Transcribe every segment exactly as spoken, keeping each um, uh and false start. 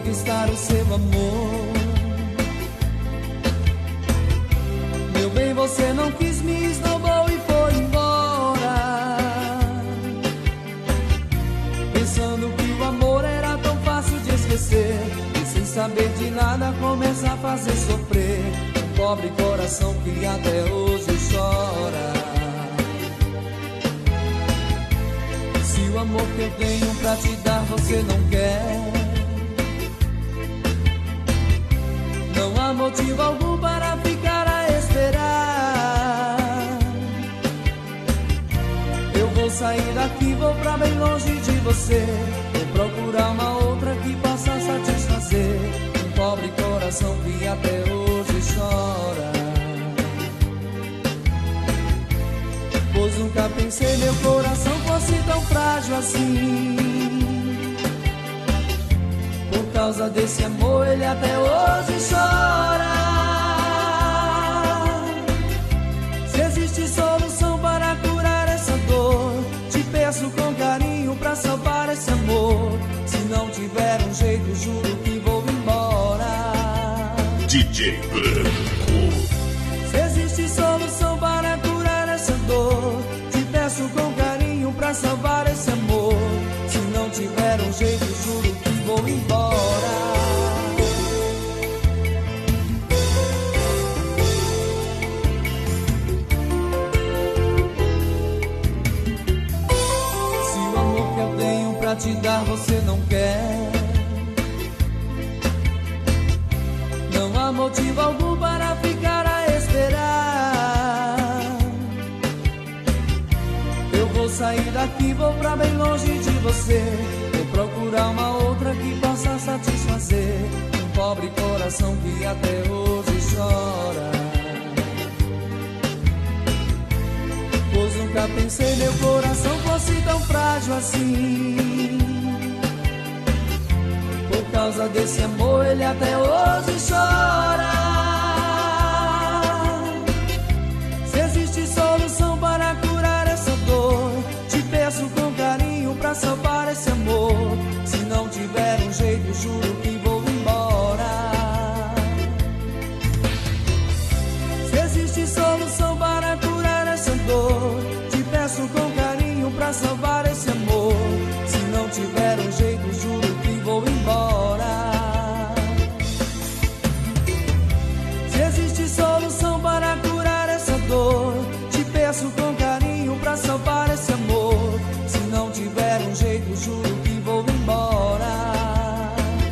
conquistar o seu amor. Meu bem, você não quis, me esnobou e foi embora, pensando que o amor era tão fácil de esquecer, e sem saber de nada começa a fazer sofrer um pobre coração que até hoje chora. Se o amor que eu tenho pra te dar você não quer, não há motivo algum para ficar a esperar. Eu vou sair daqui, vou pra bem longe de você, vou procurar uma outra que possa satisfazer um pobre coração que até hoje chora. Pois nunca pensei meu coração fosse tão frágil assim. Por causa desse amor ele até hoje chora. Se existe solução para curar essa dor, te peço com carinho pra salvar esse amor. Se não tiver um jeito, juro que vou embora. D J Branco. Se existe solução para curar essa dor, te peço com carinho pra salvar esse amor. Se não tiver um jeito, juro que vou embora. Se o amor que eu tenho pra te dar você não quer, não há motivo algum para ficar a esperar. Eu vou sair daqui, vou pra bem longe de você, vou procurar uma outra que possa satisfazer um pobre coração que até hoje chora. Pois nunca pensei meu coração fosse tão frágil assim. Por causa desse amor ele até hoje chora. Se existe solução para curar essa dor, te peço com carinho pra salvar esse amor. Se não tiver um jeito, juro que vou embora. Se existe solução para curar essa dor, te peço com carinho pra salvar esse amor. Se não tiver um jeito, juro que vou embora. Se existe solução para curar essa dor, te peço com carinho pra salvar esse amor. Se não tiver um jeito, juro que vou embora.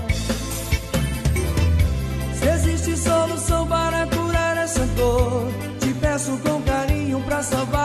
Se existe solução para curar essa dor, te peço com carinho pra salvar